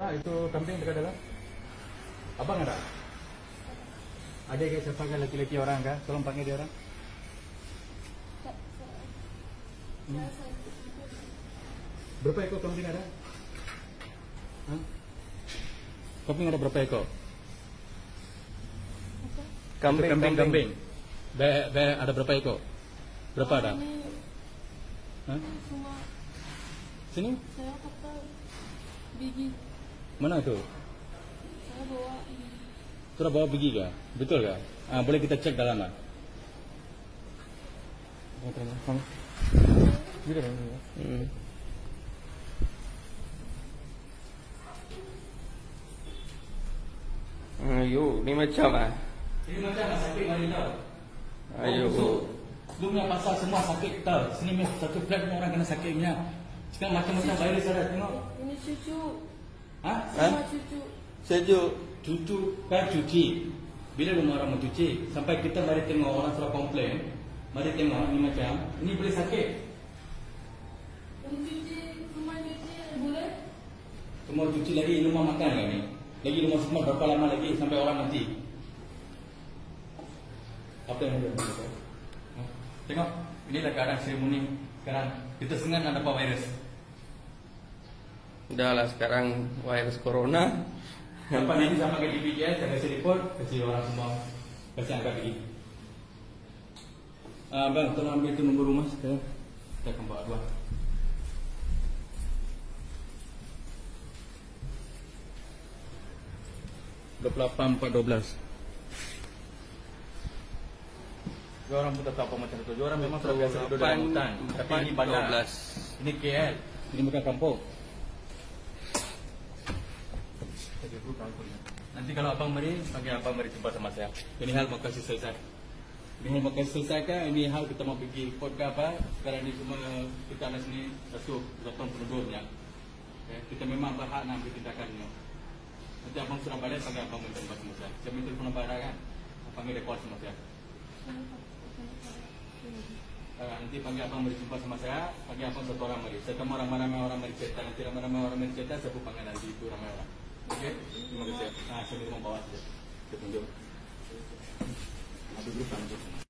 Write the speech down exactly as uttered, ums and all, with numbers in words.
Ah, itu kambing dekat dalam. Abang ada? Ada ke siapa ke laki-laki orang kah? Tolong panggil dia orang. Hmm. Berapa ekor kambing ada? Hah? Kambing ada berapa ekor? Kambing, kambing, kambing. Be, be, ada berapa ekor? Berapa ada? Hah? Sini? Saya kata bigi. Mana itu? Saya bawa ini. Sudah bawa bigi kah? Betul kah? Ah, boleh kita cek dalam lah. Hmm. Ayo, ni macam ah. Ini macam sakit mari tahu. Ayo. Sebelumnya pasal semua sakit tahu. Sini meh satu flat orang kena sakitnya. Sekarang macam-macam virus ada tengok. Ini cucu. Hah? Sama cucu. Sejuk. Cucu kan cuci. Bila rumah orang mau cuci, sampai kita mari tengok orang sudah komplain, mari tengok ini macam, ini boleh sakit. Ini cuci, rumah cuci boleh? Semua cuci lagi rumah makan kan ni. Lagi rumah semua berapa lama lagi sampai orang mati. Apa yang dia buat? Tengok, inilah keadaan seremoni sekarang. Kita senang ada apa virus. Udahlah sekarang virus corona. Sampai nanti sama ke D B J S, saya kasih report, kasih orang semua, kasih angkat lagi. Ah, bang, tolong ambil itu nombor rumah sekarang. Kita akan bawa dua. dua puluh lapan empat dua belas. Dua orang pun tak tahu apa macam itu. Dua orang memang sudah biasa duduk dalam hutan. Tapi ini bandar. Ini K L. Ini bukan kampung. Nanti kalau abang mari, panggil abang mari jumpa sama saya. Ini hal mau kasih selesai. Ini hal mau kasih selesaikan. Ini hal kita mau pergi report ke apa. Sekarang ini semua kita ada sini satu datang penduduknya. Okay. Kita memang berhak nak ambil tindakannya. Nanti abang sudah balik, panggil abang mari jumpa sama saya. Saya minta telefon abang kan. Panggil report sama saya. Uh, nanti panggil abang mari jumpa sama saya. Panggil abang satu orang mari. Saya temu ramai-ramai orang mari cerita. Nanti ramai-ramai orang mari cerita. Saya pun panggil nanti itu ramai orang. Oke, terima kasih. Nah, saya mau bawa saja. Kita tunjuk. Aduh, lupa.